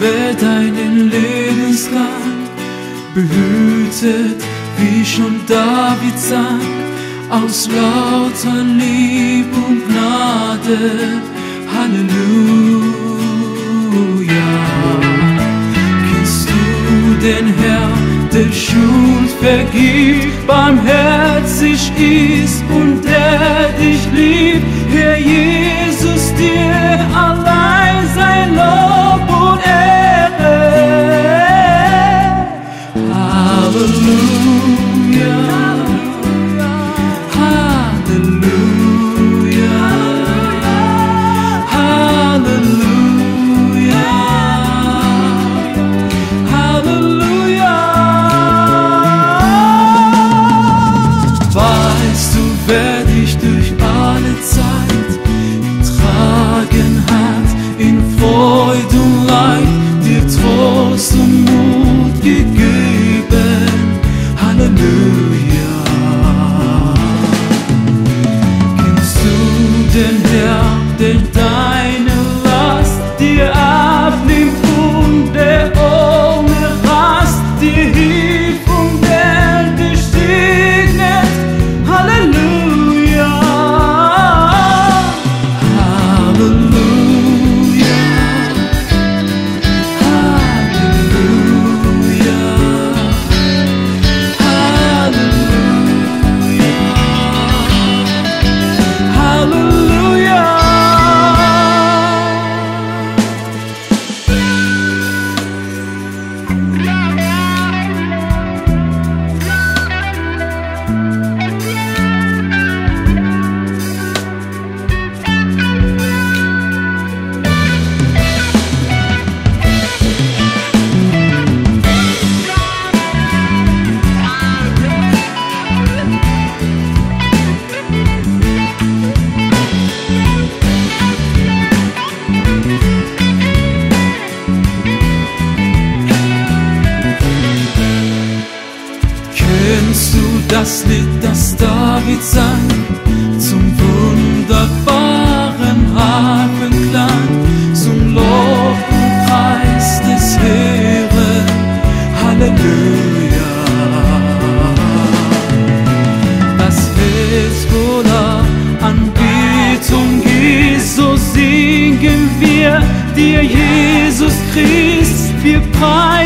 wird deinen Lebensgang behütet, wie schon David sang, aus lauter Lieb und Gnade. Halleluja. Kennst du den Herrn, der Schuld vergibt, barmherzig ist und der dich liebt? Herr Jesus, dir allein sei Lob und Ehre. Halleluja, Halleluja, Halleluja, Halleluja. Weißt du, wer dich durch alle Zeit getragen hat, in Freude und Leid, dir Trost und Mut gegeben? Halleluja. Kennst du den Herrn, der deine Last dir abnimmt und der ohne Rast dir hilft und der dich segnet? Halleluja. Halleluja. Halleluja. Halleluja. Halleluja. Kennst du das Lied, das David sang, zum wunderbaren Harfenklang, zum Lob und Preis des Herrn? Halleluja. Das Herz voller Anbetung ist, so singen wir dir, Jesus Christ, wir preisen